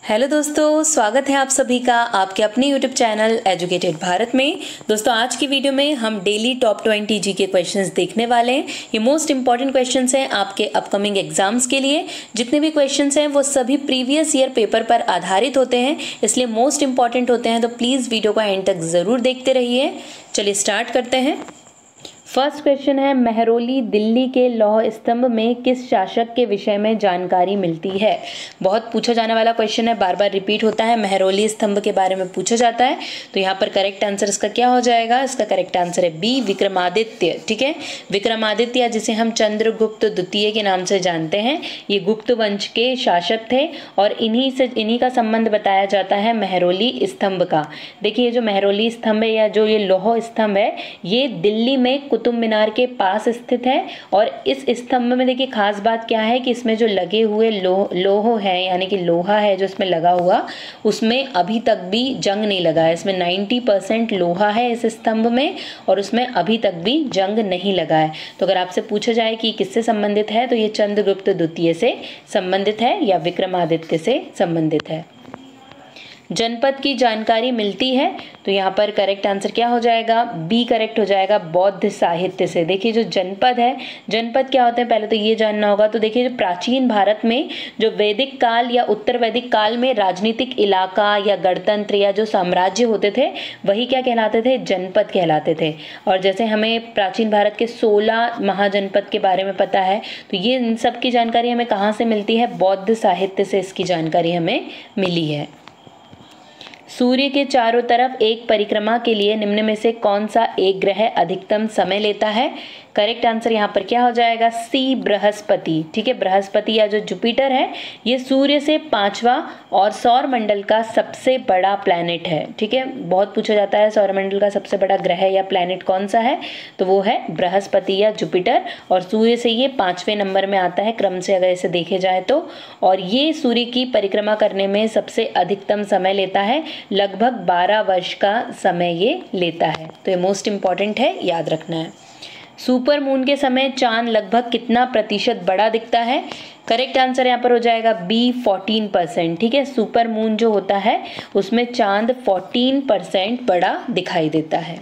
Hello दोस्तों, स्वागत है आप सभी का आपके अपने यूट्यूब चैनल एजुकेटेड भारत में। दोस्तों आज की वीडियो में हम डेली टॉप 20 जी के क्वेश्चंस देखने वाले हैं। ये मोस्ट इंपॉर्टेंट क्वेश्चंस हैं आपके अपकमिंग एग्जाम्स के लिए। जितने भी क्वेश्चंस हैं वो सभी प्रीवियस ईयर पेपर पर आधारित होते हैं, इसलिए मोस्ट इंपॉर्टेंट होते हैं। तो प्लीज़ वीडियो को एंड तक ज़रूर देखते रहिए। चलिए स्टार्ट करते हैं। फर्स्ट क्वेश्चन है, मेहरौली दिल्ली के लौह स्तंभ में किस शासक के विषय में जानकारी मिलती है। बहुत पूछा जाने वाला क्वेश्चन है, बार बार रिपीट होता है। मेहरौली स्तंभ के बारे में पूछा जाता है, तो यहाँ पर करेक्ट आंसर इसका क्या हो जाएगा? इसका करेक्ट आंसर है बी, विक्रमादित्य। ठीक है, विक्रमादित्य जिसे हम चंद्रगुप्त द्वितीय के नाम से जानते हैं, ये गुप्त वंश के शासक थे और इन्हीं का संबंध बताया जाता है मेहरौली स्तंभ का। देखिए, जो मेहरौली स्तंभ है या जो ये लौह स्तंभ है, ये दिल्ली में कुतुब मीनार के पास स्थित है। और इस स्तंभ में देखिए खास बात क्या है कि इसमें जो लगे हुए लोह है, यानी कि लोहा है जो इसमें लगा हुआ, उसमें अभी तक भी जंग नहीं लगा है। इसमें 90% लोहा है इस स्तंभ में और उसमें अभी तक भी जंग नहीं लगा है। तो अगर आपसे पूछा जाए कि किससे संबंधित है, तो ये चंद्रगुप्त द्वितीय से संबंधित है या विक्रमादित्य से संबंधित है। जनपद की जानकारी मिलती है, तो यहाँ पर करेक्ट आंसर क्या हो जाएगा? बी करेक्ट हो जाएगा, बौद्ध साहित्य से। देखिए, जो जनपद है, जनपद क्या होते हैं पहले तो ये जानना होगा। तो देखिए, जो प्राचीन भारत में जो वैदिक काल या उत्तर वैदिक काल में राजनीतिक इलाका या गणतंत्र या जो साम्राज्य होते थे, वही क्या कहलाते थे? जनपद कहलाते थे। और जैसे हमें प्राचीन भारत के 16 महाजनपद के बारे में पता है, तो ये इन सब की जानकारी हमें कहाँ से मिलती है? बौद्ध साहित्य से इसकी जानकारी हमें मिली है। सूर्य के चारों तरफ एक परिक्रमा के लिए निम्न में से कौन सा एक ग्रह अधिकतम समय लेता है? करेक्ट आंसर यहाँ पर क्या हो जाएगा? सी, बृहस्पति। ठीक है, बृहस्पति या जो जुपिटर है, ये सूर्य से 5वां और सौर मंडल का सबसे बड़ा प्लैनेट है। ठीक है, बहुत पूछा जाता है सौर मंडल का सबसे बड़ा ग्रह या प्लैनेट कौन सा है, तो वो है बृहस्पति या जुपिटर। और सूर्य से ये 5वें नंबर में आता है क्रम से अगर इसे देखे जाए तो। और ये सूर्य की परिक्रमा करने में सबसे अधिकतम समय लेता है, लगभग 12 वर्ष का समय ये लेता है। तो ये मोस्ट इंपॉर्टेंट है, याद रखना है। सुपर मून के समय चांद लगभग कितना प्रतिशत बड़ा दिखता है? करेक्ट आंसर यहाँ पर हो जाएगा बी, 14%। ठीक है, सुपर मून जो होता है उसमें चांद 14% बड़ा दिखाई देता है।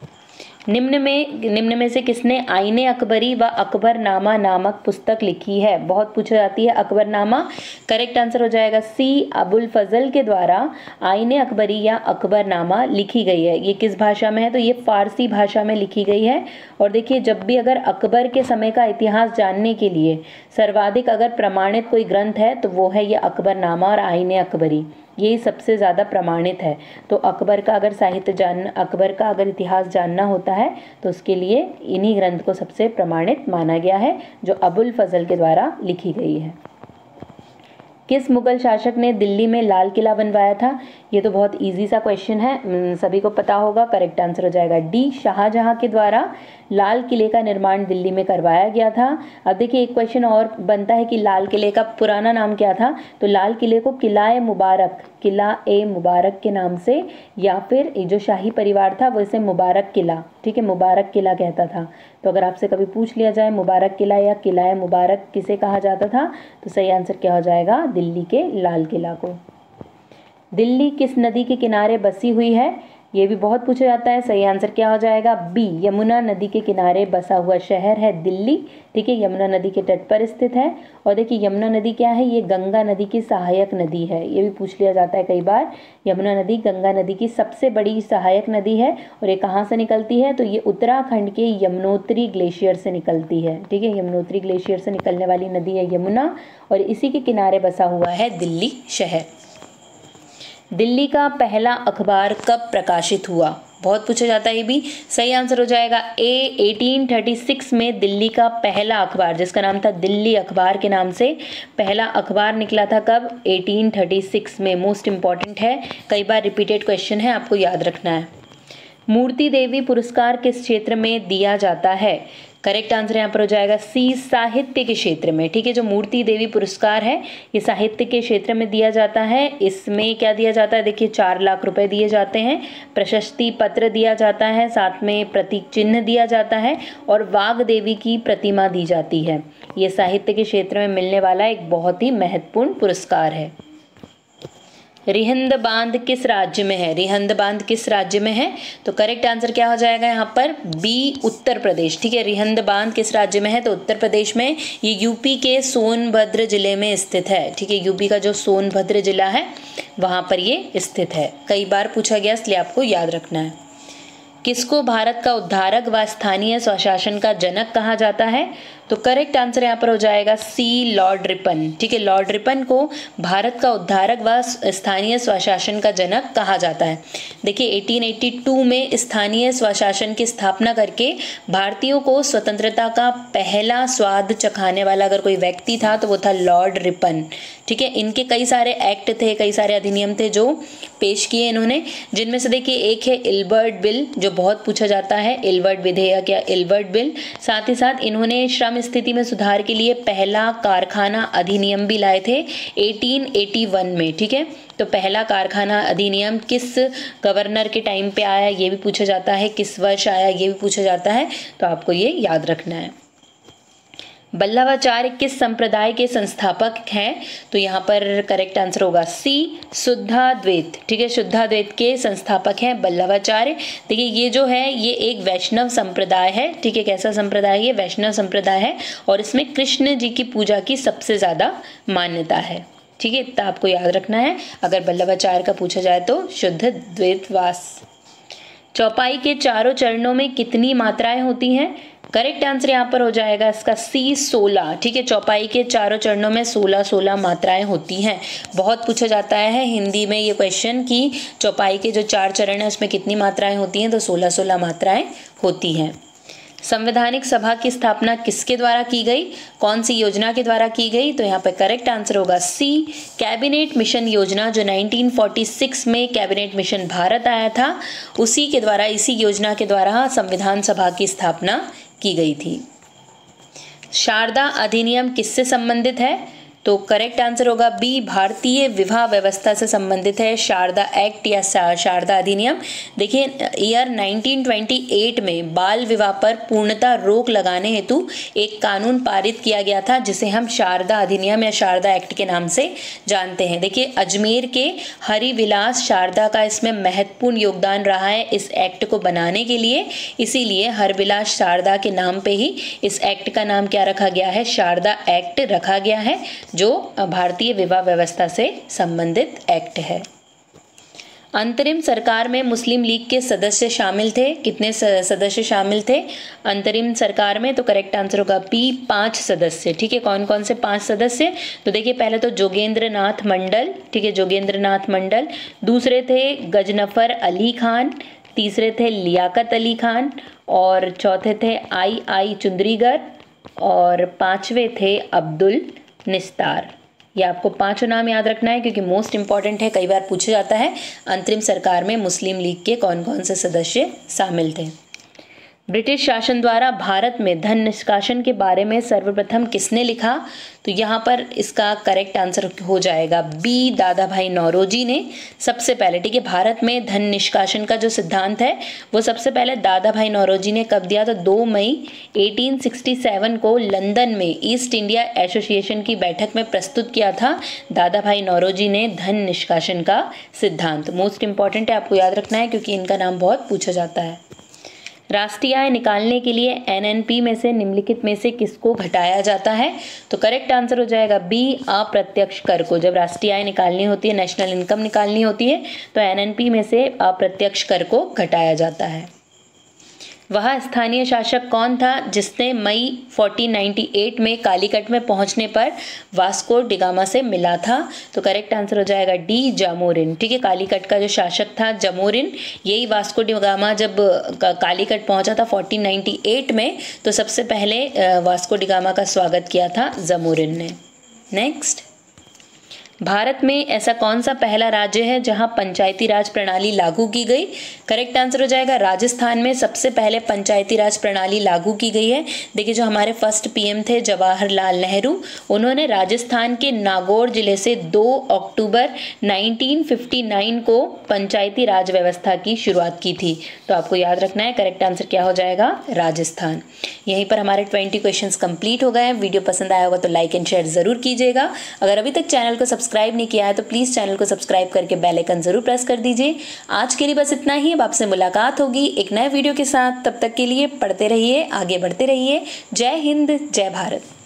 निम्न में से किसने आईने अकबरी व अकबरनामा नामक पुस्तक लिखी है? बहुत पूछा जाती है अकबरनामा। करेक्ट आंसर हो जाएगा सी, अबुल फजल के द्वारा आईने अकबरी या अकबरनामा लिखी गई है। ये किस भाषा में है? तो ये फारसी भाषा में लिखी गई है। और देखिए, जब भी अगर अकबर के समय का इतिहास जानने के लिए सर्वाधिक अगर प्रमाणित कोई ग्रंथ है, तो वो है ये अकबरनामा और आईने अकबरी। ये सबसे ज़्यादा प्रमाणित है। तो अकबर का अगर अकबर का अगर इतिहास जानना होता है, तो उसके लिए इन्हीं ग्रंथ को सबसे प्रमाणित माना गया है, जो अबुल फजल के द्वारा लिखी गई है। किस मुगल शासक ने दिल्ली में लाल किला बनवाया था? ये तो बहुत इजी सा क्वेश्चन है, सभी को पता होगा। करेक्ट आंसर हो जाएगा डी, शाहजहां के द्वारा लाल किले का निर्माण दिल्ली में करवाया गया था। अब देखिए, एक क्वेश्चन और बनता है कि लाल किले का पुराना नाम क्या था? तो लाल किले को किला-ए मुबारक के नाम से, या फिर जो शाही परिवार था वो इसे मुबारक किला, ठीक है, मुबारक किला कहता था। तो अगर आपसे कभी पूछ लिया जाए मुबारक किला या किला-ए मुबारक किसे कहा जाता था, तो सही आंसर क्या हो जाएगा? दिल्ली के लाल किला को। दिल्ली किस नदी के किनारे बसी हुई है? ये भी बहुत पूछा जाता है। सही आंसर क्या हो जाएगा? बी, यमुना नदी के किनारे बसा हुआ शहर है दिल्ली। ठीक है, यमुना नदी के तट पर स्थित है। और देखिए, यमुना नदी क्या है? ये गंगा नदी की सहायक नदी है। ये भी पूछ लिया जाता है कई बार। यमुना नदी गंगा नदी की सबसे बड़ी सहायक नदी है। और ये कहाँ से निकलती है? तो ये उत्तराखंड के यमुनोत्री ग्लेशियर से निकलती है। ठीक है, यमुनोत्री ग्लेशियर से निकलने वाली नदी है यमुना, और इसी के किनारे बसा हुआ है दिल्ली शहर। दिल्ली का पहला अखबार कब प्रकाशित हुआ? बहुत पूछा जाता है ये भी। सही आंसर हो जाएगा ए, 1836 में दिल्ली का पहला अखबार, जिसका नाम था दिल्ली अखबार के नाम से, पहला अखबार निकला था कब? 1836 में। मोस्ट इंपॉर्टेंट है, कई बार रिपीटेड क्वेश्चन है, आपको याद रखना है। मूर्ति देवी पुरस्कार किस क्षेत्र में दिया जाता है? करेक्ट आंसर यहाँ पर हो जाएगा सी, साहित्य के क्षेत्र में। ठीक है, जो मूर्ति देवी पुरस्कार है ये साहित्य के क्षेत्र में दिया जाता है। इसमें क्या दिया जाता है? देखिए, 4 लाख रुपए दिए जाते हैं, प्रशस्ति पत्र दिया जाता है, साथ में प्रतीक चिन्ह दिया जाता है और वाग देवी की प्रतिमा दी जाती है। ये साहित्य के क्षेत्र में मिलने वाला एक बहुत ही महत्वपूर्ण पुरस्कार है। रिहंद बांध किस राज्य में है? रिहंद बांध किस राज्य में है? तो करेक्ट आंसर क्या हो जाएगा यहाँ पर? बी, उत्तर प्रदेश। ठीक है, रिहंद बांध किस राज्य में है? तो उत्तर प्रदेश में। ये यूपी के सोनभद्र जिले में स्थित है। ठीक है, यूपी का जो सोनभद्र जिला है वहां पर ये स्थित है। कई बार पूछा गया इसलिए आपको याद रखना है। किसको भारत का उद्धारक व स्थानीय स्वशासन का जनक कहा जाता है? तो करेक्ट आंसर यहाँ पर हो जाएगा सी, लॉर्ड रिपन। ठीक है, लॉर्ड रिपन को भारत का उद्धारक व स्थानीय स्वशासन का जनक कहा जाता है। देखिए 1882 में स्थानीय स्वशासन की स्थापना करके भारतीयों को स्वतंत्रता का पहला स्वाद चखाने वाला अगर कोई व्यक्ति था तो वो था लॉर्ड रिपन। ठीक है, इनके कई सारे एक्ट थे, कई सारे अधिनियम थे जो पेश किए इन्होंने, जिनमें से देखिए एक है इल्बर्ट बिल, जो बहुत पूछा जाता है, इल्बर्ट विधेयक या इल्बर्ट बिल। साथ ही साथ इन्होंने श्रम स्थिति में सुधार के लिए पहला कारखाना अधिनियम भी लाए थे 1881 में। ठीक है, तो पहला कारखाना अधिनियम किस गवर्नर के टाइम पे आया ये भी पूछा जाता है, किस वर्ष आया ये भी पूछा जाता है, तो आपको ये याद रखना है। वल्लभाचार्य किस संप्रदाय के संस्थापक हैं? तो यहाँ पर करेक्ट आंसर होगा सी, शुद्धाद्वैत। ठीक है, शुद्धाद्वैत के संस्थापक हैं वल्लभाचार्य। देखिए ये जो है ये एक वैष्णव संप्रदाय है। ठीक है, कैसा संप्रदाय है? ये वैष्णव संप्रदाय है और इसमें कृष्ण जी की पूजा की सबसे ज्यादा मान्यता है। ठीक है, इतना आपको याद रखना है अगर वल्लभाचार्य का पूछा जाए तो। शुद्ध द्वैतवास। चौपाई के चारों चरणों में कितनी मात्राएं होती हैं? करेक्ट आंसर यहाँ पर हो जाएगा इसका सी, 16। ठीक है, चौपाई के चारों चरणों में 16 मात्राएं होती हैं। बहुत पूछा जाता है हिंदी में ये क्वेश्चन कि चौपाई के जो 4 चरण है उसमें कितनी मात्राएं होती हैं? तो 16 मात्राएं होती हैं। संवैधानिक सभा की स्थापना किसके द्वारा की गई? कौन सी योजना के द्वारा की गई? तो यहाँ पे करेक्ट आंसर होगा सी, कैबिनेट मिशन योजना, जो 1946 में कैबिनेट मिशन भारत आया था उसी के द्वारा, इसी योजना के द्वारा संविधान सभा की स्थापना की गई थी। शारदा अधिनियम किससे संबंधित है? तो करेक्ट आंसर होगा बी, भारतीय विवाह व्यवस्था से संबंधित है शारदा एक्ट या शारदा अधिनियम। देखिए ईयर 1928 में बाल विवाह पर पूर्णतः रोक लगाने हेतु एक कानून पारित किया गया था जिसे हम शारदा अधिनियम या शारदा एक्ट के नाम से जानते हैं। देखिए अजमेर के हरिविलास शारदा का इसमें महत्वपूर्ण योगदान रहा है इस एक्ट को बनाने के लिए, इसीलिए हरविलास शारदा के नाम पे ही इस एक्ट का नाम क्या रखा गया है? शारदा एक्ट रखा गया है, जो भारतीय विवाह व्यवस्था से संबंधित एक्ट है। अंतरिम सरकार में मुस्लिम लीग के सदस्य शामिल थे। कितने सदस्य शामिल थे अंतरिम सरकार में? तो करेक्ट आंसर होगा बी, 5 सदस्य। ठीक है, कौन कौन से 5 सदस्य? तो देखिए पहले तो जोगेंद्र नाथ मंडल। ठीक है, जोगेंद्र नाथ मंडल। दूसरे थे गजनफर अली खान, तीसरे थे लियाकत अली खान और चौथे थे आई चुंदरीगर और 5वें थे अब्दुल निस्तार। ये आपको 5 नाम याद रखना है क्योंकि मोस्ट इंपॉर्टेंट है, कई बार पूछा जाता है अंतरिम सरकार में मुस्लिम लीग के कौन कौन से सदस्य शामिल थे। ब्रिटिश शासन द्वारा भारत में धन निष्कासन के बारे में सर्वप्रथम किसने लिखा? तो यहाँ पर इसका करेक्ट आंसर हो जाएगा बी, दादा भाई नौरोजी ने सबसे पहले। ठीक है, भारत में धन निष्कासन का जो सिद्धांत है वो सबसे पहले दादा भाई नौरोजी ने कब दिया? तो 2 मई 1867 को लंदन में ईस्ट इंडिया एसोसिएशन की बैठक में प्रस्तुत किया था दादा भाई नौरोजी ने धन निष्कासन का सिद्धांत। मोस्ट इंपॉर्टेंट है, आपको याद रखना है क्योंकि इनका नाम बहुत पूछा जाता है। राष्ट्रीय आय निकालने के लिए एनएनपी में से निम्नलिखित में से किसको घटाया जाता है? तो करेक्ट आंसर हो जाएगा बी, अप्रत्यक्ष कर को। जब राष्ट्रीय आय निकालनी होती है, नेशनल इनकम निकालनी होती है, तो एनएनपी में से अप्रत्यक्ष कर को घटाया जाता है। वह स्थानीय शासक कौन था जिसने मई 1498 में कालीकट में पहुंचने पर वास्को डिगामा से मिला था? तो करेक्ट आंसर हो जाएगा डी, जामोरिन। ठीक है, कालीकट का जो शासक था जामोरिन, यही वास्को डिगामा जब कालीकट पहुंचा था 1498 में, तो सबसे पहले वास्को डिगामा का स्वागत किया था जामोरिन ने। नेक्स्ट, भारत में ऐसा कौन सा पहला राज्य है जहां पंचायती राज प्रणाली लागू की गई? करेक्ट आंसर हो जाएगा राजस्थान में सबसे पहले पंचायती राज प्रणाली लागू की गई है। देखिए जो हमारे फर्स्ट पीएम थे जवाहरलाल नेहरू, उन्होंने राजस्थान के नागौर जिले से 2 अक्टूबर 1959 को पंचायती राज व्यवस्था की शुरुआत की थी। तो आपको याद रखना है करेक्ट आंसर क्या हो जाएगा? राजस्थान। यहीं पर हमारे 20 क्वेश्चंस कंप्लीट हो गए हैं। वीडियो पसंद आया होगा तो लाइक एंड शेयर जरूर कीजिएगा। अगर अभी तक चैनल को सब्सक्राइब सब्सक्राइब नहीं किया है तो प्लीज़ चैनल को सब्सक्राइब करके बेल आइकन ज़रूर प्रेस कर दीजिए। आज के लिए बस इतना ही। अब आपसे मुलाकात होगी एक नए वीडियो के साथ। तब तक के लिए पढ़ते रहिए, आगे बढ़ते रहिए। जय हिंद, जय भारत।